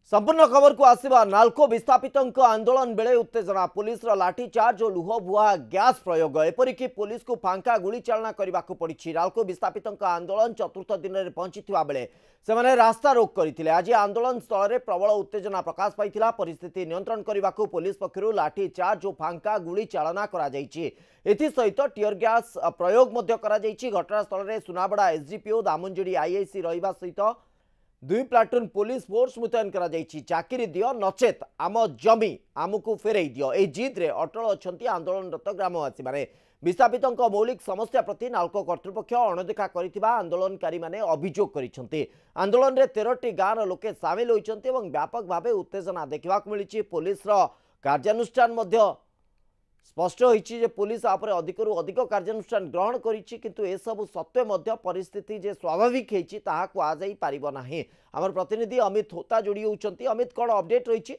संपूर्ण खबर को आसवा नाल्को विस्थापित आंदोलन बेले उत्तेजना पुलिस लाठी चार्ज और लुह बुआ गैस प्रयोग एपरिक पुलिस को फांका गुली चालना करने को पड़ी। नाल्को विस्थापित आंदोलन चतुर्थ दिन में पहुंची बेले से रास्ता रोक करते। आज आंदोलन स्थल में प्रबल उत्तेजना प्रकाश पाई परिस्थिति नियंत्रण करने को पुलिस पक्षर लाठी चार्ज और फांका गुली चालना सहित टीयर गैस प्रयोग घटनास्थल में सुनाबड़ा एसडीपीओ दामनजोड़ी आईआईसी रहा सहित 2 प्लाटून पुलिस फोर्स मुतयन करा जायछि। चाकरी दियो नचेत आम जमी आमको फेरई दियो ए जिद रे अटल अछंती आंदोलनरत ग्रामवासी माने। विस्थापित मौलिक समस्या प्रति नाल्को कर्तृपक्ष अणदेखा करिथिबा आंदोलनकारी माने अभियोग करिसेंति। आंदोलन रे 13टी गाँव लोके सामिल होइछंति एवं व्यापक भावे उत्तेजना देखिबाक मिलिछि। पुलिस रो कार्यानुष्ठान मध्य स्पष्ट होइछि पुलिस आपरे अधिकरु अधिक कार्यानुष्ठान ग्रहण करिछि, किंतु ए सब सत्वे मध्य परिस्थिति जे स्वाभाविक हेछि ताहा को आ जाई पारिबो नाही। हमर प्रतिनिधि अमित होता जोड़ी होउछंती। अमित कोन अपडेट रहिछि?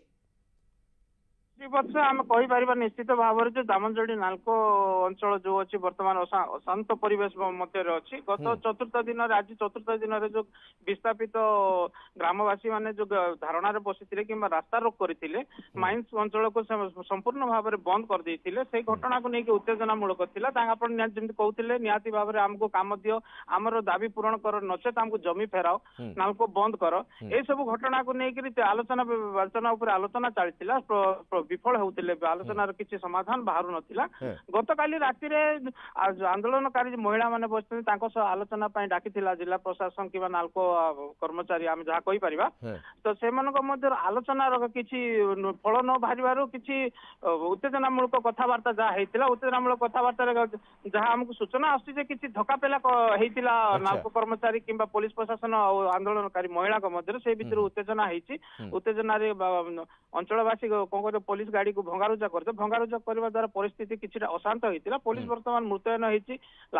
आम कहीपर निश्चित भाव में जो दामनजोड़ी नाल्को अंचल जो अच्छी बर्तमान अशांत परिवेश मध्य अच्छी गत चतुर्थ दिन आज चतुर्थ दिन में जो विस्थापित ग्रामवासी माने जो धारणा बसी कि रास्ता रोक करते माइंस अंचल को संपूर्ण भाव में बंद कर देते से घटना को लेकिन उत्तेजनामूलक था। जमी कहते निहाती भाव में आमको कम दियो आमर दाबी पूरण कर नचेत आमको जमी फेराओ नाल्को बंद कर ये सब घटना को लेकर आलोचना चली विफल होते आलोचनार किसी समाधान बाहर नाला। गत काली राति आंदोलनकारी महिला माने बसते आलोचना डाकी जिला प्रशासन कि नाल्को कर्मचारी आम जहाँ कहीपर तो से आलोचनार किसी फल न बाहर किसी उत्तेजनामूलक कथबार्ता जहाँ होता उत्तेजनामूलक कथबार्ता जहाँ आमको सूचना आसुचे किसी धक्कापेला होता नाल्को कर्मचारी कि पुलिस प्रशासन और आंदोलनकारी महिला मध्य से भीतर उत्तेजना उत्तेजना अंचलवासी कौन कर पुलिस गाड़ी को भंगारुजा करते भंगारुजा करने द्वारा परिस्थिति किसी अशांत होता। पुलिस बर्तमान मुतयन होती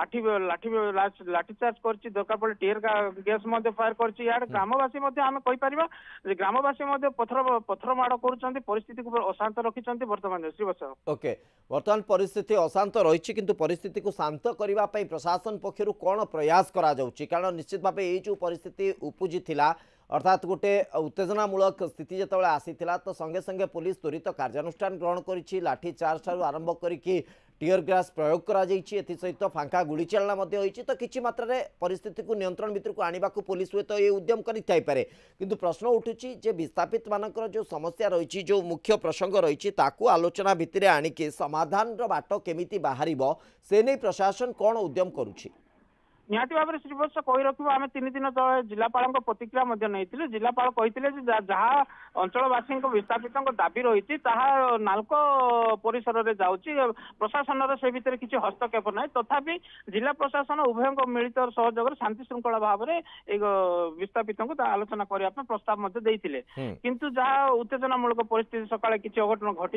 लाठीचार्ज कर दरकार पड़े टीयर गैस फायर कर ग्रामवासी आम कहीपर ग्रामवासी पथर माड़ कर परिस्थिति को अशांत रखिंट बर्तमान श्रीवत्स। ओके बर्तमान परिस्थिति अशांत रही किंतु परिस्थिति को शांत करने प्रशासन पक्षर कौन प्रयास करा जाउछि? कारण निश्चित भाव ये जो परिस्थिति उपजी थिला अर्थात गोटे उत्तेजनामूलक स्थिति जो आसीथिला तो संगे संगे पुलिस त्वरित कार्यानुष्ठान ग्रहण करिछि। लाठी चार्ज ठारू आरंभ करिकि टीयर गैस प्रयोग करा जाइछि सहित फांका गुली चालना मध्य होइछि। तो किछि मात्रा रे परिस्थिति को नियंत्रण भितर को आनिबा को पुलिस हुए तो ये उद्यम करि पारे, किंतु प्रश्न उठुछि जे विस्थापित मानकर जो समस्या रही जो मुख्य प्रसंग रही ताकू आलोचना भितर आनिके समाधान रो बाट केमिति बाहरिबो से नै प्रशासन कोन उद्यम करूछि? निहाती भाव में श्रीवत्स कही रखा आम 3 दिन तले जिलापाल प्रतिक्रिया नहीं जिलापाल कहते जहाँ अंचलवासी विस्थापित दाबी रही नाल्को परिसर में जाऊँगी प्रशासन से भितर किसी हस्तक्षेप ना तथापि जिला प्रशासन उभय मिलित सहयोग शांति श्रृंखला भाव में विस्थापित आलोचना करने प्रस्ताव देते किंतु जहाँ उत्तेजनामूलक परिस्थिति सकाଳେ किसी अघटन घटी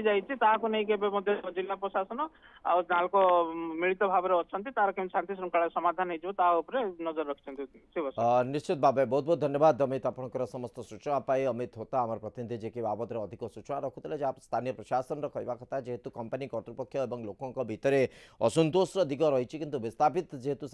जाइए जिला प्रशासन और नाल्को मिलित भाव में अच्छा तार केम शांति श्रृंखला समाधान हो नजर रखते। निश्चित भाव बहुत बहुत धन्यवाद अमित आपंकर समस्त सूचना पाई। अमित होता आम प्रतिनिधि जी बाबद अधिक सूचना रखुते जहाँ स्थानीय प्रशासन कहवा कथा जेहेतु कंपनी कर्तृपक्ष और लोकों भितर असंतोष दिग रही किंतु विस्थापित जेहेतु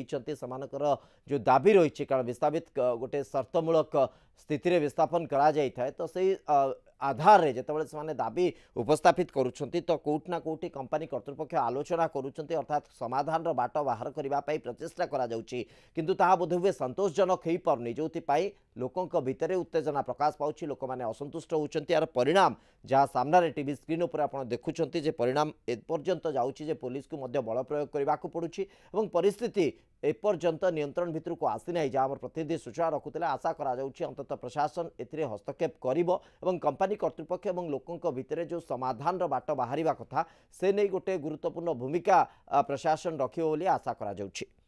से जो दाबी रही कारण विस्थापित गोटे शर्तमूलक स्थिति विस्थापन करा जाए तो से आधार रे जेतेबेले से दाबी उपस्थापित करुछंती तो कोठना कोठी कंपनी कर्तृपक्ष आलोचना करुछंती अर्थात समाधान रो बाट बाहर करबा पई प्रचेष्टा करा जाउची किंतु ताहा बोधहुए संतोषजनक हेई परनी जोथि पई लोकंक भितरे उत्तेजना प्रकाश पाउची लोक माने असंतुष्ट होउछंती। यार परिणाम जहाँ सामने टीवी स्क्रीन उपर आपण देखुछंती जे परिणाम एपर्यंत जाउची जे पुलिस को मध्य बल प्रयोग करबा को पडुची एवं परिस्थिति एपर्यंत नियंत्रण भितर को आसी नाही जहाँ आम प्रतिनिधि सूचना रखुते आशा करा जाउची अंततः प्रशासन एथिरे हस्तक्षेप करिवो एवं कंपनी कर्तृपक्ष और लोकों भितर जो समाधान बाट बाहर कथा से नहीं गोटे गुरुत्वपूर्ण भूमिका प्रशासन रखिबो बोली आशा करा जाउची।